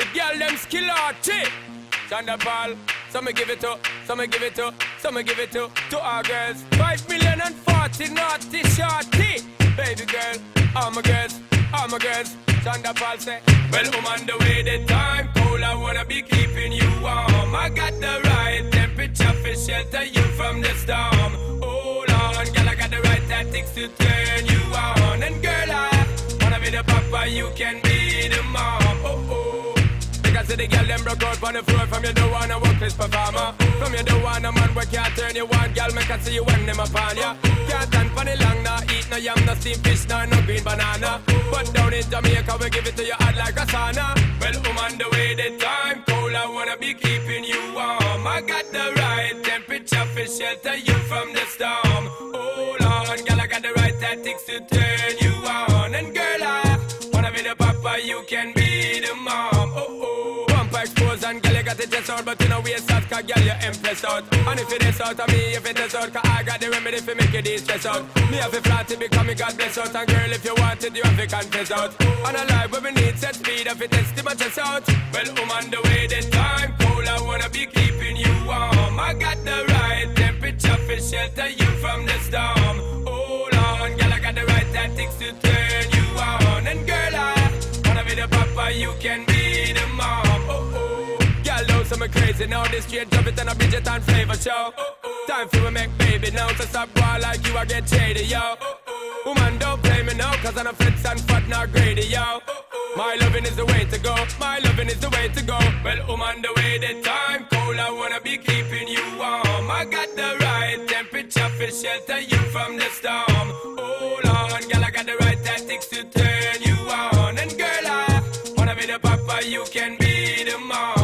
girl them skill arty. Thunderball, some me give it to, some me give it to, some me give it to our girls. 5 million and 40 naughty shorty. Baby girl, all my girls, all my girls. Thunderball say, well, on the way the time cold, I wanna be keeping you warm. I got the right temperature for shelter you from the storm. Hold on, girl, I got the right tactics to turn you on. And girl, I wanna be the papa, you can be the mom. Oh, oh. Because the girl them broke out on the floor. From you don't wanna work this performer. From you don't want a man where can't turn you on. Girl, make I see you when them upon ya. Can't stand for the long, nah eat no yam, no steamed fish, nah no green banana. But down in Jamaica we give it to you hot like a sauna. Well, on the way the time cold, I wanna be keeping you warm. I got the right temperature for shelter you from the storm. Hold on, girl, I got the right tactics to turn you on. And girl, I wanna be the papa, you can be the mom. Oh, oh. Bumper exposed and girl, you got the chest out, but you know waist out, cause girl, you empress out. And if it is out of me, if it is out, cause I got the remedy for make you de-stress out. Me have a flat to become me God bless out. And girl, if you want it, you have to confess out. And a life where we need set speed, if it is to my chest out. Well, on the way the time cold, I wanna be keeping you warm. I got the right temperature for shelter you from the storm. Hold on, girl, I got the right tactics to turn you on. And girl, I wanna be the papa, you can be the mom. Oh, oh. Girl, know some crazy now. This straight drop it and a Bridget and flavor show. Time for we make baby now. So stop boy like you, I get shady, yo. Woman, don't play me now, cause I'm a fits and fat, not greedy, yo. My loving is the way to go, my loving is the way to go. Well, on the way the time cold, I wanna be keeping you warm. I got the right temperature for shelter you from the storm. Hold on, girl, I got the right tactics to turn you on. And girl, I wanna be the papa, you can be the mom.